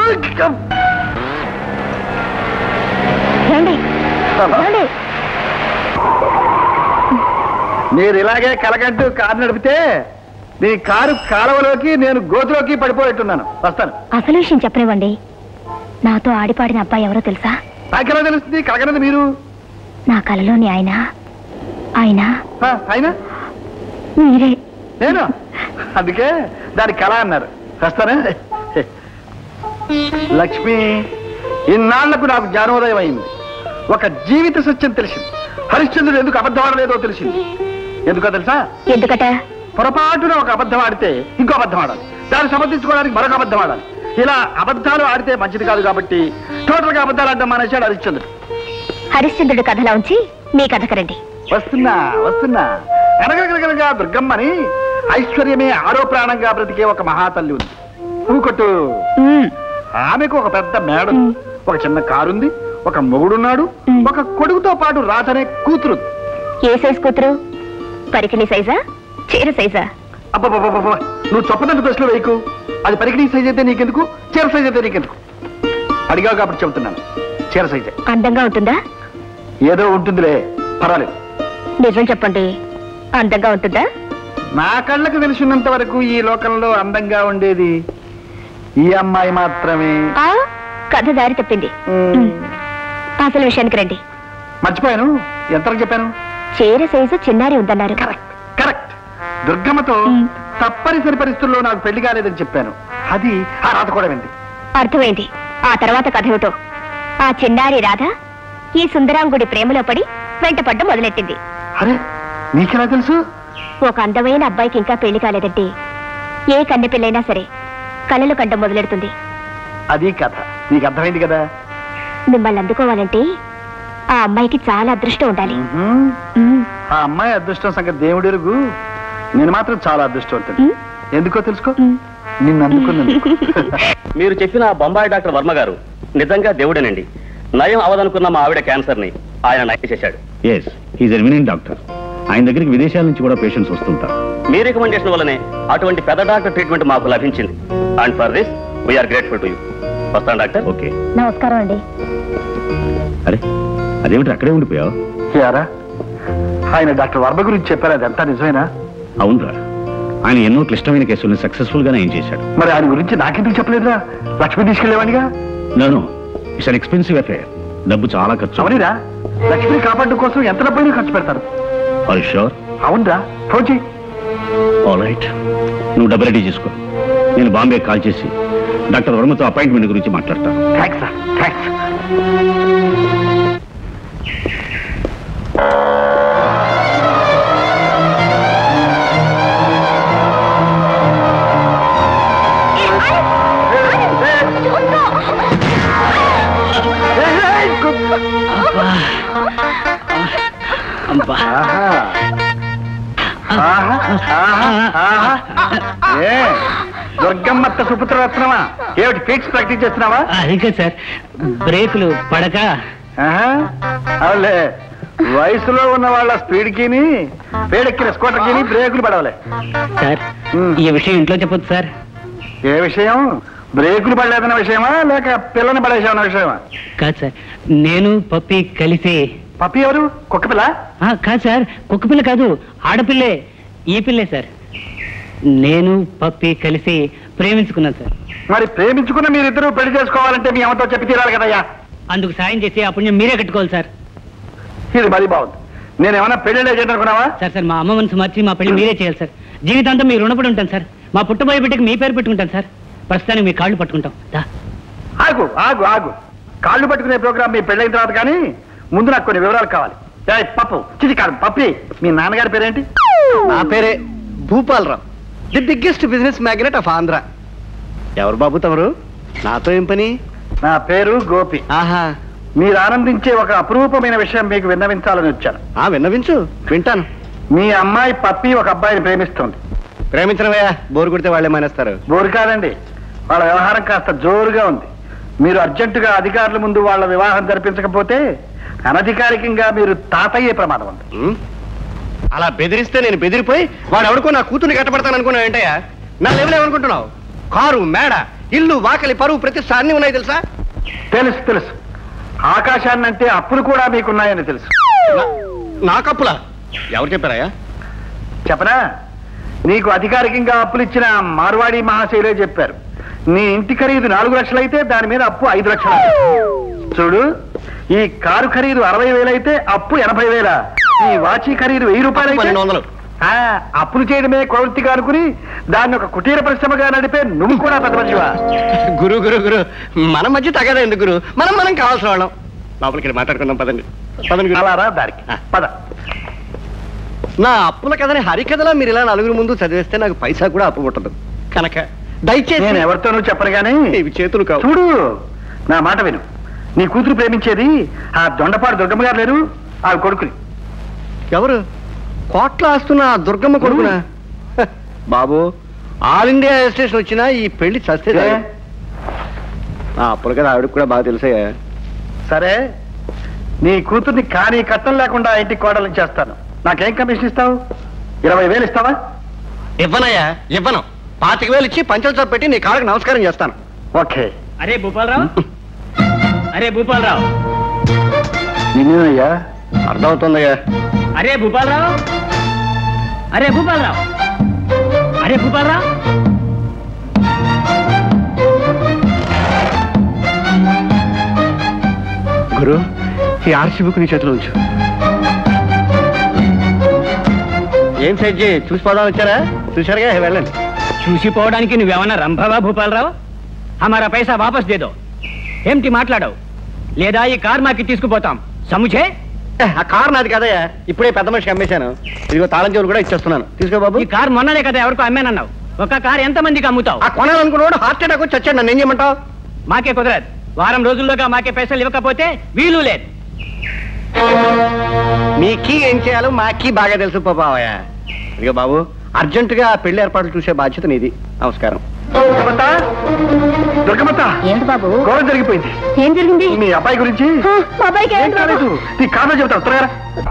మీరు ఇలాగే కలగంటూ కారు నడిపితే నీ కారు కాలువలోకి నేను గోతులోకి పడిపోయేట్టున్నాను. వస్తాను. అసలు విషయం చెప్పనివ్వండి. నాతో ఆడిపాడిన అబ్బాయి ఎవరో తెలుసా? నాకెలా తెలుస్తుంది? కలగనది మీరు. నా కలలోని ఆయన ఆయన మీరే. నేను అందుకే దాని కళ అన్నారు. వస్తానే. లక్ష్మి, ఇన్నాళ్లకు నాకు జ్ఞానోదయం అయింది. ఒక జీవిత సత్యం తెలిసింది. హరిశ్చంద్రుడు ఎందుకు అబద్ధం ఆడలేదో తెలిసింది. ఎందుకో తెలుసా? ఎందుకట? పొరపాటున ఒక అబద్ధం ఆడితే ఇంకో అబద్ధం ఆడాలి, దాన్ని సమర్థించుకోవడానికి మరొక అబద్ధం ఆడాలి. ఇలా అబద్ధాలు ఆడితే మంచిది కాదు కాబట్టి టోటల్ గా అబద్ధాలు ఆడడం మానేశాడు హరిశ్చంద్రుడు. హరిశ్చంద్రుడు కథలా ఉంచి మీ కథకు రండి. వస్తున్నా. అనగనగా దుర్గమ్మని ఐశ్వర్యమే ఆరో ప్రాణంగా బ్రతికే ఒక మహాతల్లి ఉంది. పూకొట్టు. ఆమెకు ఒక పెద్ద మేడ, ఒక చిన్న కారుంది, ఒక మొగుడున్నాడు, ఒక కొడుకుతో పాటు రాజనే కూతురు. ఏ సైజ్ కూతురు? పరికిణి సైజా, చీర సైజా? అబ్బబ్బబ్బ, నువ్వు చొప్పదండి ప్రశ్నలు వేయకు. అది పరికిణి సైజ్ అయితే నీకెందుకు, చీర సైజ్ అయితే నీకెందుకు? అడిగావు కాబట్టి చెబుతున్నాను. చీర సైజే. అందంగా ఉంటుందా? ఏదో ఉంటుందిలే, పర్వాలేదు. నిజం చెప్పండి, అందంగా ఉంటుందా? నా కళ్ళకు తెలిసినంత వరకు ఈ లోకంలో అందంగా ఉండేది ఈ అమ్మాయి మాత్రమే. కథ దారి తప్పింది. అసలు విషయానికి రండి. మర్చిపోయాను. ఎంతకు చెప్పాను? చీర సైజు చిన్నారి ఉందన్నారు. కరెక్ట్. దుర్గమ్మతో తప్పనిసరి పరిస్థితుల్లో నాకు పెళ్లి కాలేదని చెప్పాను. అది ఆ రాధ కూడా వింది. అర్థమైంది. ఆ తర్వాత కథ ఏమిటో? ఆ చిన్నారి రాధ ఈ సుందరాంగుడి ప్రేమలో పడి వెంటపడ్డం మొదలెట్టింది. అరే, నీకెలా తెలుసు? ఒక అందమైన అబ్బాయికి ఇంకా పెళ్లి కాలేదంటే ఏ కన్నె పిల్లైనా సరే కలలు కండం మొదలెడుతుంది. అది కథ. నీకు అర్థమైంది కదా? మిమ్మల్ని అందుకోవాలంటే ఆ అమ్మాయికి చాలా అదృష్టం ఉండాలి. ఆ అమ్మాయి అదృష్టం సంగతి దేవుడు ఎరుగు. నేను మాత్రం చాలా అదృష్టవంతుడు. ఎందుకో తెలుసుకో, నిన్ను అందుకున్నాను. మీరు చెప్పిన బొంబాయి డాక్టర్ వర్మ గారు నిజంగా దేవుడేనండి. నయం అవదనుకున్న మా ఆవిడ క్యాన్సర్ ని ఆయన నయం చేశాడు. Yes, he's eminent doctor. ఆయన దగ్గరికి విదేశాల నుంచి కూడా పేషెంట్స్ వస్తుంటారు. మీ రికమెండేషన్ వల్లనే అటువంటి పెద్ద డాక్టర్ ట్రీట్మెంట్ మాకు లభించింది. And for this we are grateful to you. వస్తాను డాక్టర్. ఓకే, నమస్కారం అండి. అరే, అదేమిటి అక్కడే ఉండిపోయావు? ఆయన డాక్టర్ వర్మ గురించి చెప్పారు, అదంతా నిజమేనా? అవునరా, ఆయన ఎన్నో క్లిష్టమైన కేసుల్ని సక్సెస్ఫుల్ గా నయం చేశాడు. మరి ఆయన గురించి నాకెందుకు చెప్పలేదురా? లక్ష్మి తీసుకెళ్లేవాడిగా. No, it's an expensive affair. డబ్బు చాలా ఖర్చు. అవునిరా, లక్ష్మిని కాపాడడం కోసం ఎంత డబ్బైనా ఖర్చు పెడతారు. Are you sure? అవునరా, ఫోన్ చెయ్యి. ఆల్ రైట్, నువ్వు డబ్బు రెడీ చేసుకో. నేను బాంబే కాల్ చేసి డాక్టర్ వర్మతో అపాయింట్మెంట్ గురించి మాట్లాడతాను. థ్యాంక్స్ రా, థ్యాంక్స్. దుర్గమ్మత్త సుపుత్రరత్నమా, ఏమిటి ఫిక్స్ ప్రాక్టీస్ చేస్తున్నావా? అదే సార్, బ్రేకులు పడక. అవులే, వయసులో ఉన్న వాళ్ళ స్పీడ్ కిని వేడెక్కిన స్కూటర్ కిని బ్రేకులు పడవలే. సార్, ఈ విషయం ఇంట్లో చెప్పొద్దు సార్. ఏ విషయం? బ్రేకులు పడలేదన్న విషయమా లేక పిల్లని పడేసామన్న విషయమా? కాదు సార్, నేను పప్పి కలిసి. పప్పి ఎవరు? కుక్కపిల్ల? కాదు సార్, కుక్కపిల్ల కాదు, ఆడపిల్లే. ఈ పిల్లే సార్. నేను పప్పి కలిసి ప్రేమించుకున్నాను సార్. మరి ప్రేమించుకున్న మీరిద్దరూ పెళ్లి చేసుకోవాలంటే మీ అమ్మతో చెప్పి తీరాలి కదయ్యా. అందుకు సాయం చేసి ఆ పుణ్యం మీరే కట్టుకోవాలి సార్. ఇది మరీ బాగుంది. నేనేమన్నా పెళ్లి చేయాలనుకున్నావా? సార్, మా అమ్మ మనసు మార్చి మా పెళ్లి మీరే చేయాలి సార్. జీవితాంతం మీరు రుణపడి ఉంటాను సార్. మా పుట్టబోయే బిడ్డకి మీ పేరు పెట్టుకుంటాను సార్. ప్రస్తుతానికి మీ కాళ్ళు పట్టుకుంటాం. ఆగు ఆగు ఆగు, కాళ్ళు పట్టుకునే ప్రోగ్రామ్ మీ పెళ్ళైన తర్వాత కానీ ముందు నాకు కొన్ని వివరాలు కావాలి. పప్పు చిది కాదు, పప్పి. మీ నాన్నగారి పేరేంటి? నా పేరే Bhupalarao, the biggest business magnate of Andhra. ఎవరు బాబు తమరు? నాతో ఏం పని? నా పేరు గోపి. ఆహా, మీరు ఆనందించే ఒక అపురూపమైన విషయం మీకు విన్నవించాలని వచ్చాను. విన్నవించు, వింటాను. మీ అమ్మాయి పప్పి ఒక అబ్బాయిని ప్రేమిస్తోంది. ప్రేమించడమయ్యా, బోరు కొడితే వాళ్ళే మానేస్తారు. బోరు కాదండి, వాళ్ళ వ్యవహారం కాస్త జోరుగా ఉంది. మీరు అర్జెంటుగా అధికారుల ముందు వాళ్ళ వివాహం జరిపించకపోతే అనధికారికంగా మీరు తాతయ్యే ప్రమాదం ఉంది. అలా బెదిరిస్తే నేను బెదిరిపోయి వాడు ఎవడుకో నా కూతుర్ని కట్టబడతాను అనుకున్నావు ఏంటయ్యా? నా లెవెల్ ఏమనుకుంటున్నావు? కారు మేడ ఇల్లు వాకలి పరువు ప్రతిష్ట అన్ని ఉన్నాయి తెలుసా? తెలుసు తెలుసు. ఆకాశాన్ని అంటే అప్పులు కూడా మీకున్నాయని తెలుసు. నాకప్పులా? ఎవరు చెప్పారయ్యా? చెప్పనా? నీకు అధికారికంగా అప్పులు ఇచ్చిన మార్వాడి మహాశైలే చెప్పారు. నీ ఇంటి ఖరీదు 4 లక్షలైతే దాని మీద అప్పు 5 లక్షలు. చూడు, ఈ కారు ఖరీదు 60,000 అయితే అప్పు 80,000. ఈ వాచి ఖరీదు 1000 రూపాయలు. 1200. అప్పులు చేయడమే ప్రవృత్తిగా అనుకుని దాన్ని ఒక కుటీర పరిశ్రమగా నడిపే నువ్వు కూడా పెద్ద మనిషివా? గురు గురు గురు మన మధ్య తగదా ఎందుకు గురు? మనం కావాల్సిన వాళ్ళం. లోపలికి వెళ్ళి మాట్లాడుకుందాం పదండి. పదండి. అలారా దారికి పద. నా అప్పుల కథని హరికథలా మీరు ఇలా నలుగురు ముందు చదివేస్తే నాకు పైసా కూడా అప్పు పుట్టదు కనుక దయచేసి నేను ఎవరితోనూ చెప్పను గానీ ఇవి చేతులు కావు. చూడు, నా మాట విను. నీ కూతురు ప్రేమించేది ఆ దొండపాడు దుర్గమ్మ గారు లేరు, ఆ కొడుకుని. ఎవరు? కోట్ల ఆస్తున్న ఆ దుర్గమ్మ కొడుకునా? బాబు, ఆల్ ఇండియా స్టేషన్ వచ్చినా ఈ పెళ్లి చస్తే ఆ అప్పుల కదా ఆవిడకి కూడా బాగా తెలుసా. సరే, నీ కూతుర్ని కానీ కట్టం లేకుండా ఇంటికి కోడలు చేస్తాను. నాకేం కమిషన్ ఇస్తావు? 20,000 ఇస్తావా? ఇవ్వనయ్యా, ఇవ్వను. 25,000 ఇచ్చి పంచలు చొప్పు పెట్టి నీ కాళ్ళకి నమస్కారం చేస్తాను. ఓకే. అరే భూపాలరావు, అరే భూపాలరావు, నిన్నేనయ్యా. అర్థమవుతుందయ్యా. అరే భూపాలరావు, అరే భూపాలరావు, అరే భూపాలరావు. గురు, ఈ ఆర్సీ బుక్ నీ చేతిలో ఉంచు. ఏం సైజ్ చూసి పోదాం వచ్చారా? చూశారుగా, వెళ్ళండి. చూసిపోవడానికి నువ్వేమన్నా రంభవా భూపాలరావు? హమారా పైసా వాపస్ దేదో. ఏమిటి మాట్లాడవు? లేదా ఈ కార్ మాకి తీసుకుపోతాం సముచే. ఆ కారు నాది కదయ్యా, ఇప్పుడే పెద్ద మనిషికి అమ్మేశాను. ఇదిగో తాళం చెవులు కూడా ఇచ్చేస్తున్నాను. తీసుకో బాబు. ఈ కార్ మొన్ననే కదా ఎవరికో అమ్మానన్నావు. ఒక కార్ ఎంత మందికి అమ్ముతావు? ఆ కొనాలనుకున్నాడు హార్ట్ అటాక్ వచ్చి వచ్చాడు. నన్ను ఏం చేయమంటావు? మాకే కుదరదు. వారం రోజుల్లోగా మాకే పైసలు ఇవ్వకపోతే వీలు లేదు. మీకీ ఏం చేయాలో మాకీ బాగా తెలుసు బాబాయ్. ఇదిగో బాబు, అర్జెంటుగా పెళ్లి ఏర్పాట్లు చూసే బాధ్యత నీది. నమస్కారం. దుర్గమత, ఏంటి బాబు? గొడవ జరిగిపోయింది. ఏం జరిగింది? మీ అబ్బాయి గురించి ఏం కాలేదు. నీ కారణం చెబుతావు. త్వరగా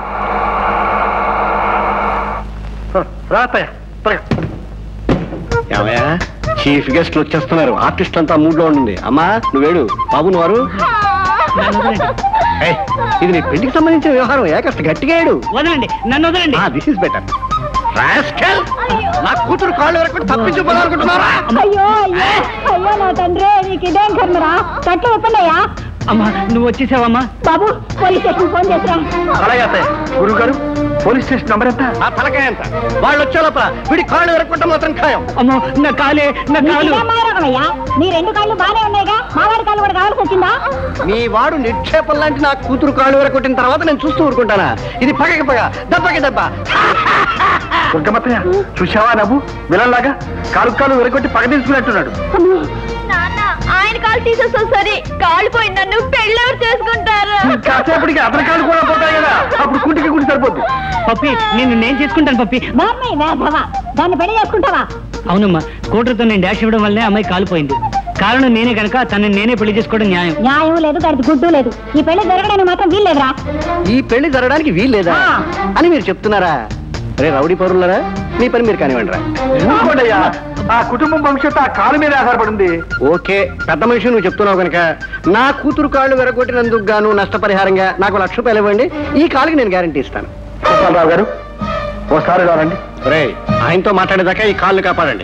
రా అత్తయ్య, త్వరగా. ఏమయ్యా, చీఫ్ గెస్ట్లు వచ్చేస్తున్నారు. ఆర్టిస్ట్ అంతా మూడ్ లో ఉండండి. అమ్మా నువ్వేడు, బాబు నువ్వు. ఇది నీ పెళ్లికి సంబంధించిన వ్యవహారం. కాస్త గట్టిగా ఏడు. వదలండి, నన్ను వదలండి. This is better. నా కూతురు కాళ్ళు వరకు తప్పించుకోవాలనుకుంటున్నారా? అయ్యో అయ్యో అయ్యో నా తండ్రి, నీకు ఇదేం కర్మరా? కట్లు ఒప్పండయ్యా. అమ్మా నువ్వు వచ్చేసావమ్మా. బాబు, పోలీస్ స్టేషన్ ఫోన్ చేసిరా. అలాగే అత్తయ్య. గురువు గారు, పోలీస్ స్టేషన్ నంబర్ ఎంత? ఆ తలకాయ ఎంత? వాళ్ళు వచ్చే లోపల వీడి కాళ్ళు వరకు మాత్రం ఖాయం. అమ్మో నా కాలే, నా కాలు. అయ్యా, నీ 2 కాళ్ళు బానే ఉన్నాయిగా, మావాడి కాళ్ళు కూడా కావాల్సి వచ్చిందా? మీ వాడు నిక్షేపం లాంటి నా కూతురు కాళ్ళు వరకు కొట్టిన తర్వాత నేను చూస్తూ ఊరుకుంటానా? ఇది పగకి పగ, దెబ్బకి దెబ్బ. దుర్గమత్తయ్య, చూసావా నవ్వు? విలన్లాగా కాలు వెరగొట్టి పగ తీసుకున్నట్టున్నాడు. ఆయన కాలు తీసేస్తా సరే, కాలు పోయి నన్ను పెళ్ళెవరు చేసుకుంటారు? కాసేపటికి అతని కాళ్ళు కూడా పోతాయి కదా, అప్పుడు కుంటికి గుడి సరిపోద్ది. పప్పి, నేను చేసుకుంటాను పప్పి. దాన్ని పెళ్లి చేసుకుంటావా? అవునమ్మా, కోటర్తో నేను డాష్ ఇవ్వడం వల్లే అమ్మాయి కాలిపోయింది. కారణం నేనే కనుక తనని నేనే పెళ్లి చేసుకోవడం న్యాయం. న్యాయం లేదు, దానికి గుడ్డు లేదు. ఈ పెళ్లి జరగడానికి మాత్రం వీల్లేదురా. ఈ పెళ్లి జరగడానికి వీల్లేదా అని మీరు చెప్తున్నారా? రే రౌడీ పౌరులరా, మీ పని మీరు కానివ్వండి రా. ఆ కుటుంబం భవిష్యత్తు ఆ కాలు మీద ఆధారపడింది. ఓకే, పెద్ద మనిషి నువ్వు చెప్తున్నావు కనుక నా కూతురు కాళ్ళు వెరగొట్టినందుకు గాను నష్టపరిహారంగా నాకు 1,00,000 రూపాయలు ఇవ్వండి. ఈ కాలుకి నేను గ్యారంటీ ఇస్తాను. గోపాలరావు గారు, ఓసారి రావండి. రే, ఆయనతో మాట్లాడేదాకా ఈ కాళ్ళు కాపాడండి.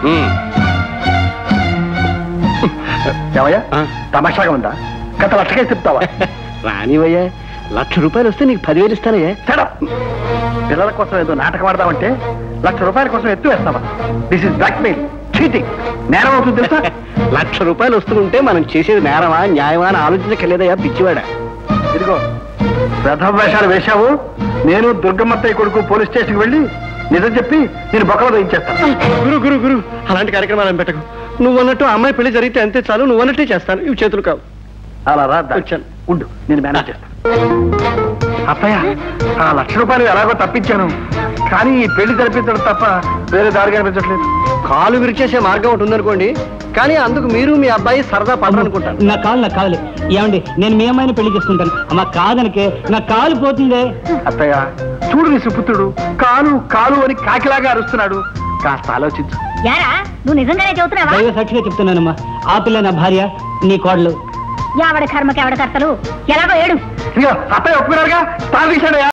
ఏమయ్యా, తమాషాగా ఉందా? గత 1,00,000 చెప్తావా? రానివయ్యా, 1,00,000 రూపాయలు వస్తే నీకు 10,000 ఇస్తానయ్యా. పిల్లల కోసం ఏదో నాటకం ఆడదామంటే 1,00,000 రూపాయల కోసం ఎత్తు వేస్తావా? This is blackmail, cheating. నేరం అవుతుంది తెలుసా? 1,00,000 రూపాయలు వస్తుంటే మనం చేసేది నేరమా న్యాయమా అని ఆలోచించగలేదయ్యా పిచ్చివాడా. ఇదిగో ప్రథమ వేషాలు వేశావు. నేను దుర్గమ్మత్తయ్య కొడుకు పోలీస్ స్టేషన్కి వెళ్ళి నిజం చెప్పి నేను బొక్కలు దయించేస్తాను. గురు గురు గురు అలాంటి కార్యక్రమాలను పెట్టకు. నువ్వు అన్నట్టు అమ్మాయి పెళ్లి జరిగితే అంతే చాలు. నువ్వు అన్నట్టే చేస్తాను. ఇవి చేతులు కావు. అలా రా, వచ్చాను. ఉండు, నేను మేనేజ్ చేస్తాను. అత్తయ్య, ఆ 1,00,000 రూపాయలు ఎలాగో తప్పించాను, కానీ ఈ పెళ్లి జరిపించడం తప్ప వేరే దారి కనిపించట్లేదు. కాలు విరిచేసే మార్గం ఒకటి ఉందనుకోండి, కానీ అందుకు మీరు మీ అబ్బాయి సరదా పడరనుకుంటారు. నా కాలు ఏమండి, నేను మీ అమ్మాయిని పెళ్లి చేసుకుంటాను. అమ్మ కాదనకే నా కాలు పోతుందే. అత్తయ్య చూడు, నీ సుపుత్రుడు కాలు కాలు అని కాకిలాగా అరుస్తున్నాడు. కాస్త ఆలోచించు. యారా నువ్వు నిజంగానే చెబుతున్నావా? దైవ సాక్షిగా చెప్తున్నానమ్మా. ఆ పిల్ల నా భార్య, నీ కోడలు. ఎవడ కర్మకి ఎవడ కర్తలు ఎలాగో ఏడు. ఇదిగో అత్తయ్య ఒప్పుకున్నారుగా, తాను తీసాడయా.